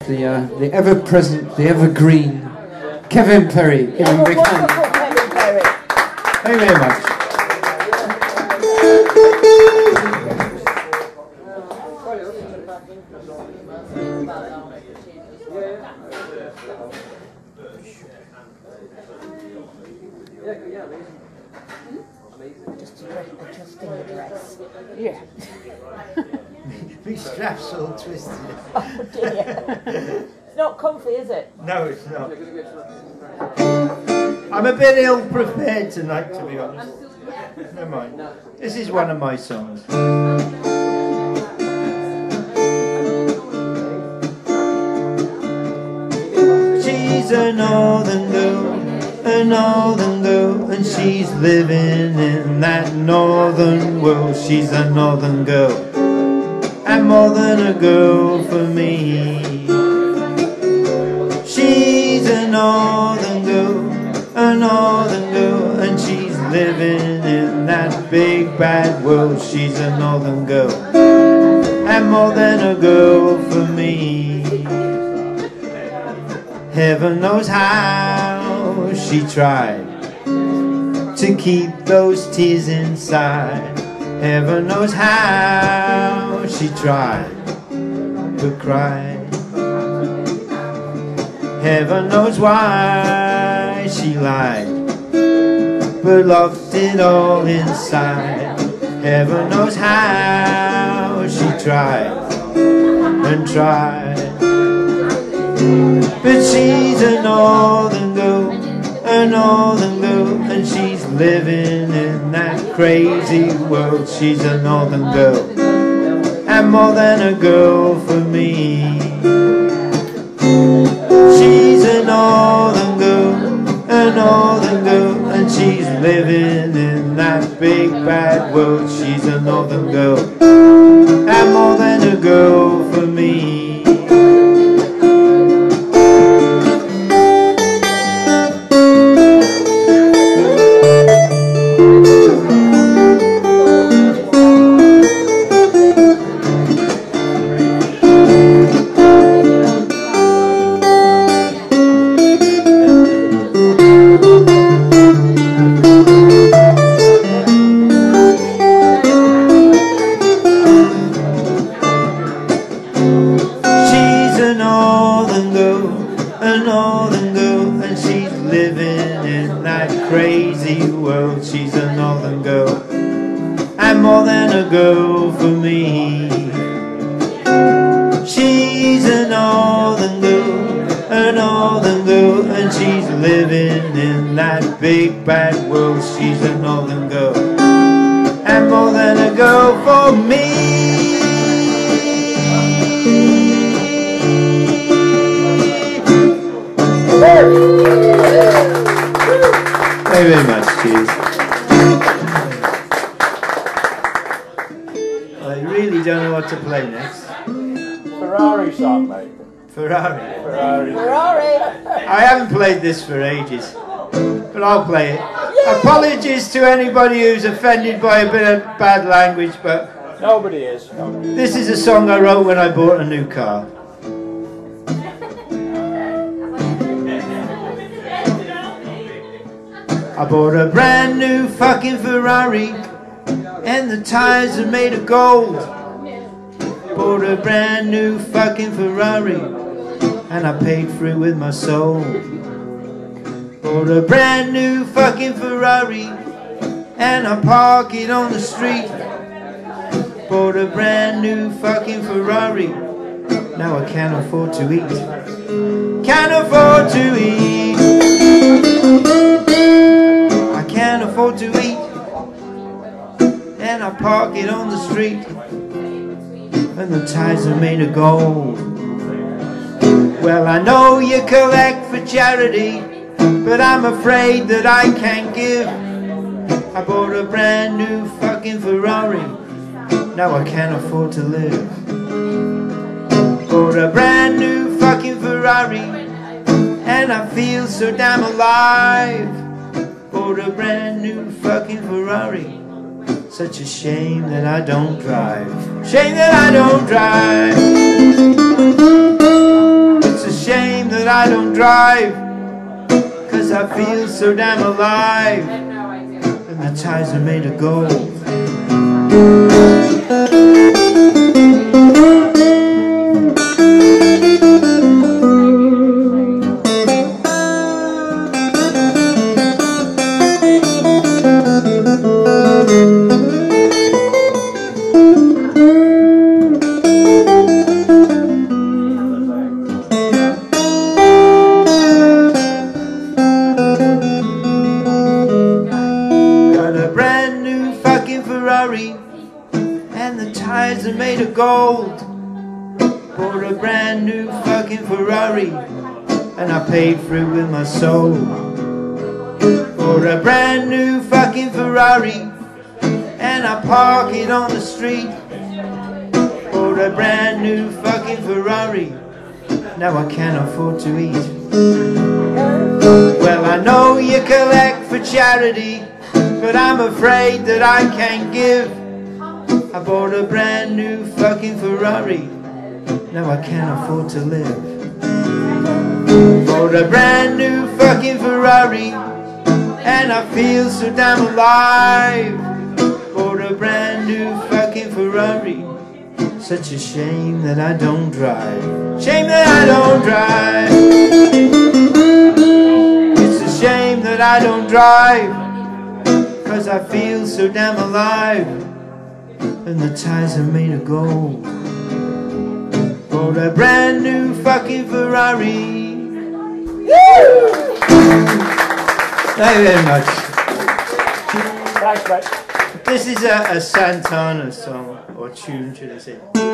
the ever-present, the evergreen Kevin Perry. Give him a big hand. Kevin Perry. Thank you very much. Just adjusting the dress. Yeah. These straps all twisted. Oh dear. It's not comfy, is it? No, it's not. I'm a bit ill prepared tonight, to be honest. Never mind. This is one of my songs. She's a northern girl, and she's living in that northern world. She's a northern girl, and more than a girl for me. She's a northern girl, and she's living in that big bad world. She's a northern girl, and more than a girl for me. Heaven knows how she tried to keep those tears inside. Heaven knows how she tried to cry. Heaven knows why she lied, but locked it all inside. Heaven knows how she tried and tried. But she's a northern girl, and she's living in that crazy world. She's a northern girl, and more than a girl for me. She's a northern girl, and she's living in that big bad world. She's a northern girl, and more than a girl for me. And she's living in that crazy world. She's a northern girl, and more than a girl for me. She's a northern girl, and she's living in that big bad world. She's a northern girl, and more than a girl for me. Thank you very much, cheers. I really don't know what to play next. Ferrari song, mate. Ferrari. I I haven't played this for ages, but I'll play it. Apologies to anybody who's offended by a bit of bad language, but Nobody is. this is a song I wrote when I bought a new car. I bought a brand new fucking Ferrari, and the tires are made of gold. Bought a brand new fucking Ferrari, and I paid for it with my soul. Bought a brand new fucking Ferrari, and I park it on the street. Bought a brand new fucking Ferrari, now I can't afford to eat. Can't afford to eat. I can't afford to eat, and I park it on the street, and the tires are made of gold. Well, I know you collect for charity, but I'm afraid that I can't give. I bought a brand new fucking Ferrari, now I can't afford to live. Bought a brand new fucking Ferrari, and I feel so damn alive. Bought a brand new fucking Ferrari, such a shame that I don't drive. Shame that I don't drive. I don't drive, 'cause I feel so damn alive, and the tires are made of gold. And the tires are made of gold. Bought a brand new fucking Ferrari, and I paid for it with my soul. Bought a brand new fucking Ferrari, and I park it on the street. Bought a brand new fucking Ferrari, now I can't afford to eat. Well, I know you collect for charity, but I'm afraid that I can't give. I bought a brand new fucking Ferrari, now I can't afford to live. Bought a brand new fucking Ferrari, and I feel so damn alive. Bought a brand new fucking Ferrari, such a shame that I don't drive. Shame that I don't drive. It's a shame that I don't drive, 'cause I feel so damn alive, and the tires are made of gold. Bought a brand new fucking Ferrari. Thank you very much. Thanks, mate. This is a Santana song, or tune, should I say.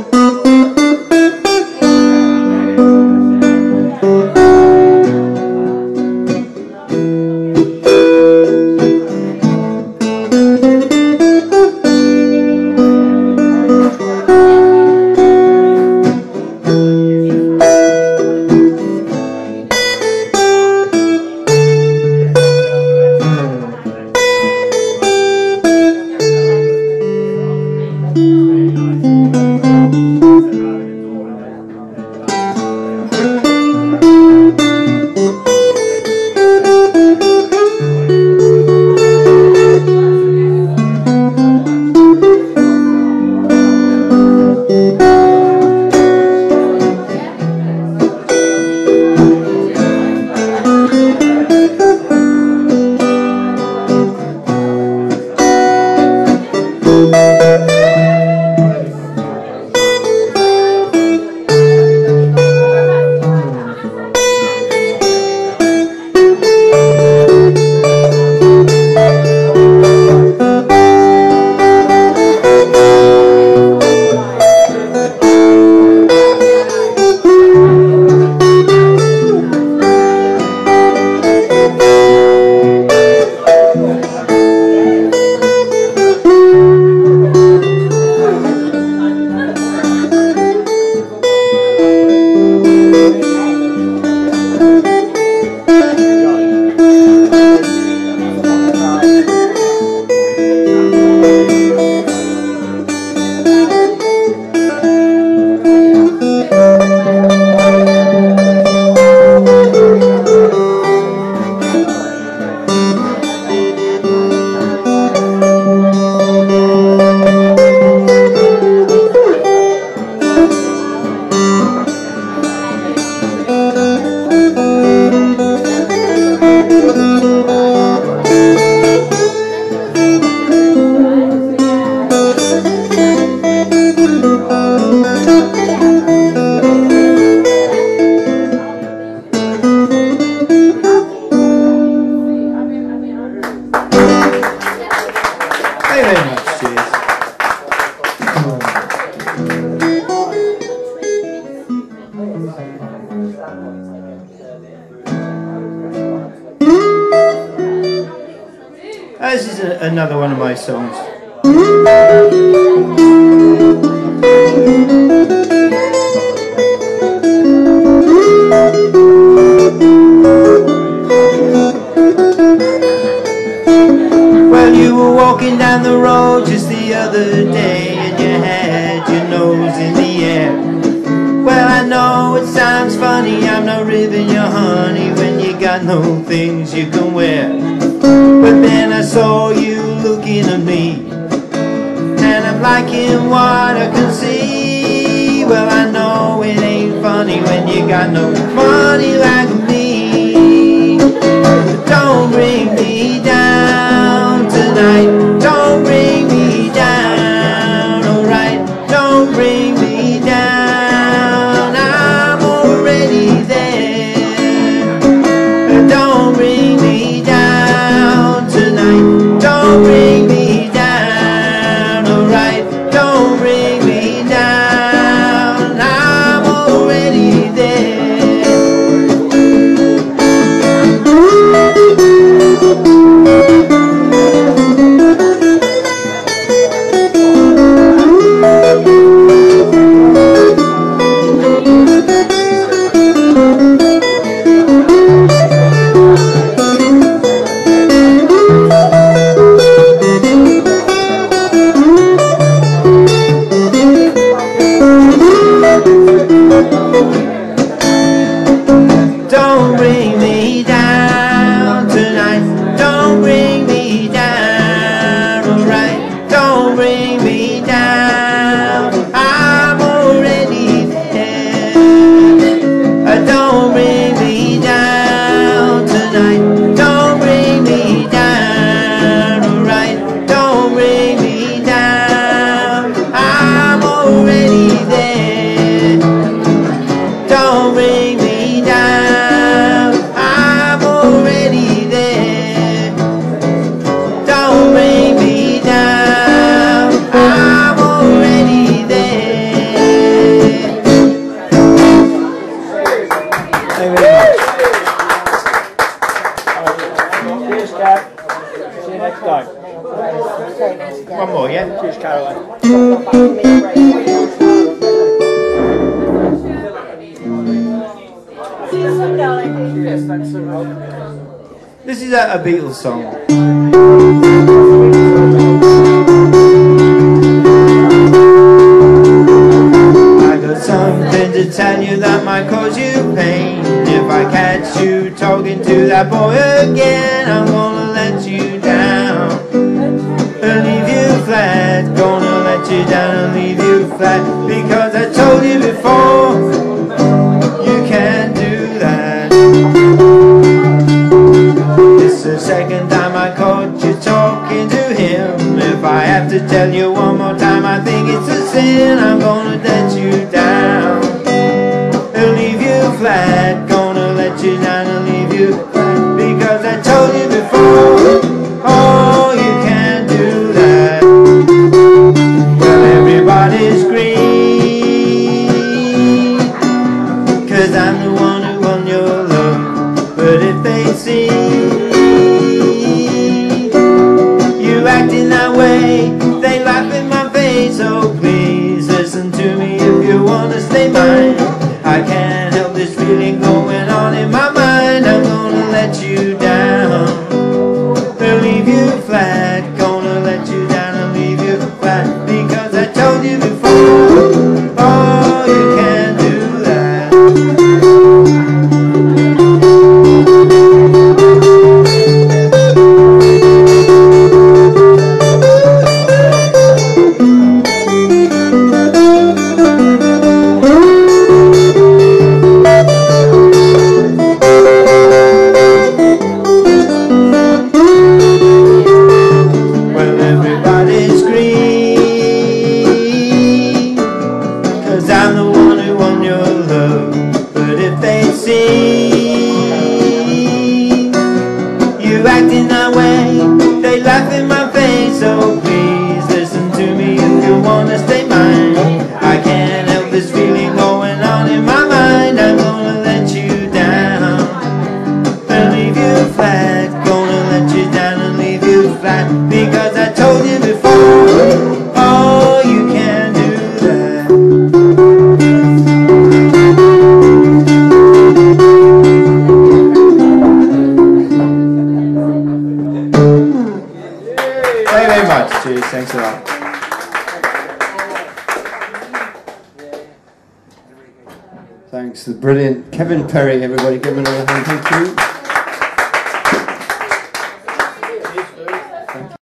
This is another one of my songs. Well, you were walking down the road just the other day, and you had your nose in the air. Well, I know it sounds funny, funny, I'm not ribbing your honey when you got no things you can wear. But then I saw you looking at me, and I'm liking what I can see. Well, I know it ain't funny when you got no money like me. But don't bring me down tonight, don't bring me down, alright, don't bring me down, I'm already there. Don't bring me down tonight, don't bring me down, alright, don't bring me down, I'm already there. Don't bring me down tonight, don't bring me down, alright, don't bring me down, I'm already there. Don't bring me down tonight, don't bring me down, alright, don't bring me down, I'm already there. Don't bring me down, I'm already there. Don't bring me down, I'm already there. Thank you very much. Cheers, Kat. See you next time. One more, yeah? Cheers, Caroline. Yes, thanks so much. This is a Beatles song. I got something to tell you that might cause you pain. If I catch you talking to that boy again, I'm gonna let you down and leave you flat. Gonna let you down and leave you flat, because I told you before, you can't do that. It's the second time I caught you talking to him. If I have to tell you one more time, I think it's a sin. I'm gonna let you down and leave you flat. Gonna let you down and leave you flat, because I told you before, oh, you can't do that. Well, everybody's green, 'cause I'm the one who won your love. But if they see you acting that way, they laugh in my face. So please listen to me if you wanna stay mine. I can't help this feeling going on in my mind. I'm gonna let you down and leave you flat. Gonna let you down and leave you flat, because I told you before, oh, you can't do that. Well, everybody's green, 'cause I'm the one who won your love. But if they see you acting that way, they laugh in my face. So please listen to me if you wanna stay mine. I can't help this feeling going on in my mind. I'm gonna let you down and leave you flat. Gonna let you down and leave you flat, because I told you before, oh, you can't do that. Thank you very much. Cheers. Thanks a lot. Thanks. The brilliant. Kevin Perry, everybody, give him another hand. Thank you.